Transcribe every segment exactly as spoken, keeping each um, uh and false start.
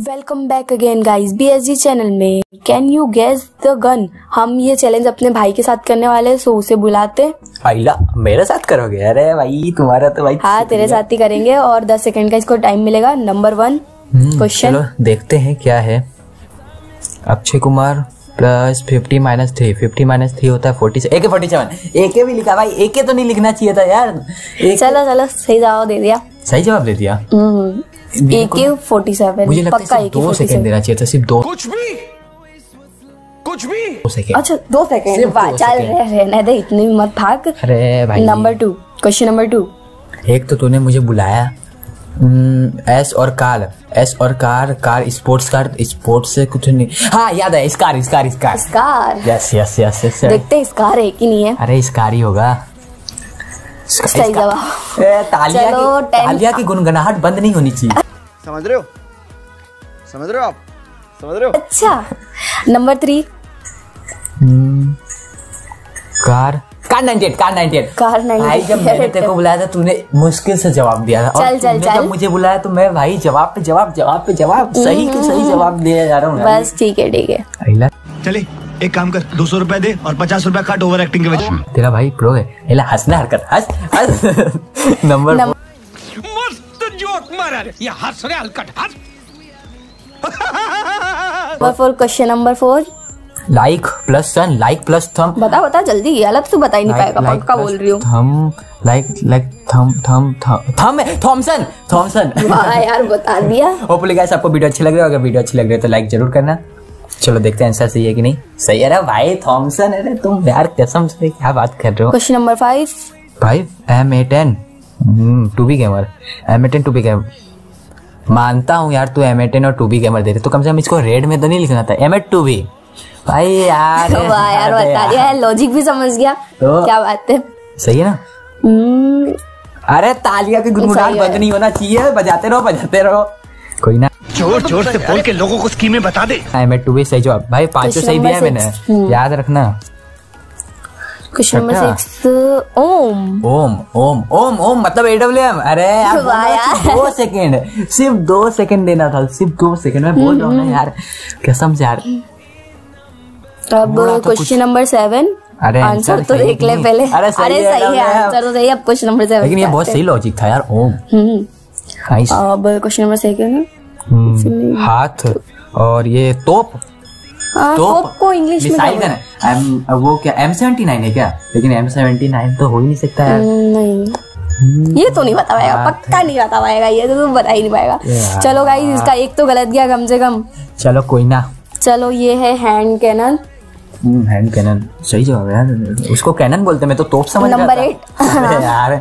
Welcome back again guys BSG channel में। Can you guess the gun. हम ये challenge अपने भाई के साथ करने वाले हैं, सो उसे बुलाते। आइला मेरे साथ करोगे? अरे भाई तुम्हारा तो भाई हाँ तेरे साथ ही करेंगे और दस सेकंड का इसको टाइम मिलेगा। नंबर वन क्वेश्चन, चलो देखते हैं क्या है। Akshay Kumar plus fifty minus three, fifty minus three होता है फोर्टी से एके फोर्टी सेवन। एके भी लिखा भाई, एके तो नहीं लिखना चाहिए था यार। चलो चलो सही जवाब दे दिया। सही जवाब दे दिया। एके फोर्टी सेवन मुझे लगता है दो सेकंड देना चाहिए था, सिर्फ दो। कुछ भी कुछ भी दो सेकंड। अच्छा दो सेकंड, चल रहने दे, इतनी मत भाग। अरे भाई number two question number two. एक तो तूने मुझे बुलाया एस और कार, एस और car, car sports car, sports से कुछ नहीं। हाँ याद है, scar scar scar scar. Yes yes yes yes. देखते हैं स्कार है कि नहीं है। अरे स्कार ही होगा। सही जवाब। तालिया की, तालिया की गुनगुनाहट बंद नहीं होनी चाहिए। समझ रहे हो समझ रहे हो आप समझ रहे हो। अच्छा number three car, car ninety eight, car ninety eight. Car ninety eight. भाई जब मैंने तेरे को बुलाया था तूने मुश्किल से जवाब दिया था। चल चल चल। जब मुझे बुलाया तो मैं भाई जवाब पे जवाब, जवाब पे जवाब, सही के सही जवाब दिया जा रहा हूँ। बस ठीक है ठीक है। चले एक काम कर, दो सौ रुपए दे और पचास रुपए काट ओवर एक्टिंग के वजह से। तेरा भाई प्रो है। एला हंसना हरकत, हंस हंस। नंबर मस्त जोक मारा रे, ये हंस रहे हलकट हंस। Number four question number four. Like plus sun, like plus thumb. बता बता जल्दी, अलग तू बता ही नहीं पाएगा, पक्का बोल रही हूँ। थम लाइक लाइक थम थम थम थम है थॉमसन, थॉमसन। वाह यार बता दिया। होपफुली गाइस आपको वीडियो अच्छी लग रही है। अगर वीडियो अच्छी लग रही है तो लाइक जरूर करना। चलो देखते हैं आंसर सही है कि नहीं। सही है। अरे भाई थॉमसन, अरे तुम यार कसम से क्या बात कर रहे हो। Question number five. Five M A ten two B gamer, M A ten two B gamer. मानता हूँ यार तू एम ए टेन और टू बी गेमर दे रहे तो कम से कम इसको रेड में तो नहीं लिखना था, एम ए टू बी। भाई यार वाह यार बता दिया, लॉजिक भी समझ गया। तो क्या बात है। सही है ना। हम्म, अरे तालिया की गुनगुनाहट बंद नहीं होना चाहिए, बजाते रहो बजाते रहो। कोई ना, जोर जोर से बोल के लोगों को स्कीमें बता दे। एम ए टू बी सही जवाब। भाई पांचों सही दिया है मैंने, याद रखना। Question number six. Om Om Om Om Om मतलब ए डब्ल्यू एम। अरे यार दो सेकंड, सिर्फ दो सेकंड देना था, सिर्फ दो सेकंड। मैं बोल रहा हूँ ना यार कसम से यार। अब क्वेश्चन नंबर सेवन। अरे आंसर तो देख ले पहले। अरे सही है, सही है आंसर तो सही है। अब क्वेश्चन नंबर सेवन, लेकिन ये बहुत सही लॉजिक था यार। ओम। अब क्वेश्चन नंबर सेकंड। हाथ और ये तोप, तोप को इंग्लिश में मिसाइल गन है। एम वो क्या एम सेवेंटी नाइन है क्या? लेकिन एम सेवेंटी नाइन तो हो ही नहीं सकता यार। नहीं ये तो नहीं बता पाएगा, पक्का नहीं बता पाएगा, ये तो तू बता ही नहीं पाएगा। चलो गाइस इसका एक तो गलत गया कम से कम। चलो कोई ना। चलो ये है हैंड कैनन। हैंड कैनन सही जवाब है यार, उसको कैनन बोलते, मैं तो तोप समझ रहा था। नंबर एट यार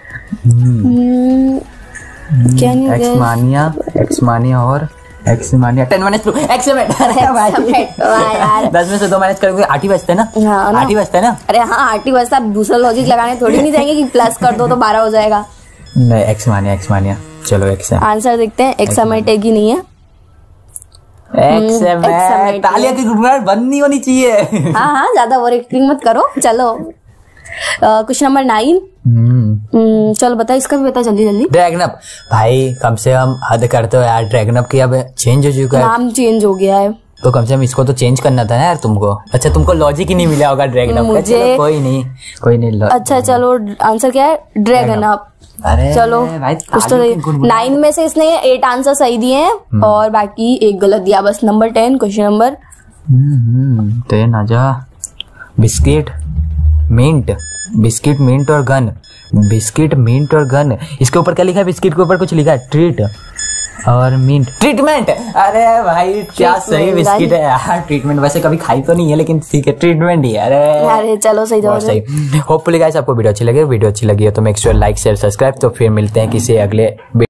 एक्समानिया, एक्समानिया और एक्समानिया टेन माइनस टू एक्समेट। अरे भाई यार दस में से दो माइनस करोगे आठ ही बचते हैं ना। हाँ, आठ ही बचता है ना। अरे हाँ आठ ही बचता। दूसरा लॉजिक लगाने थोड़ी नहीं जाएंगे कि प्लस कर दो तो बारह हो जाएगा। नहीं एक्समानिया, एक्समानिया। चलो एक्स आंसर देखते हैं। एक्सामेट है कि नहीं है। एक्समेट। तालिया की गुनगुनाहट बंद नहीं होनी चाहिए। हाँ हाँ ज्यादा ओवर एक्टिंग मत करो। चलो क्वेश्चन नंबर नाइन। चलो बता, इसका भी बता जल्दी जल्दी। ड्रैगनअप। भाई कम से कम हद करते हो यार, ड्रैगनअप की अब चेंज हो चुका है, नाम चेंज हो गया है तो कम से कम इसको तो चेंज करना था ना यार तुमको। अच्छा तुमको लॉजिक ही नहीं मिला होगा ड्रैगनअप का। चलो कोई नहीं कोई नहीं। अच्छा चलो आंसर क्या है? ड्रैगनअप। अरे चलो कुछ तो नाइन में से इसने एट आंसर सही दिए हैं और बाकी एक गलत दिया बस। Number ten question number ten आजा। बिस्किट मिंट, बिस्किट मिंट और गन, बिस्किट मिंट और गन। इसके ऊपर क्या लिखा है? बिस्किट के ऊपर कुछ लिखा है ट्रीट और मिंट, ट्रीटमेंट। अरे भाई क्या सही बिस्किट है यार। ट्रीटमेंट वैसे कभी खाई तो नहीं है लेकिन ठीक है, ट्रीटमेंट ही है। अरे अरे चलो सही जवाब सही। होपफुली गाइस आपको वीडियो अच्छी लगी, वीडियो अच्छी लगी है तो make sure like share subscribe. तो फिर मिलते हैं किसी अगले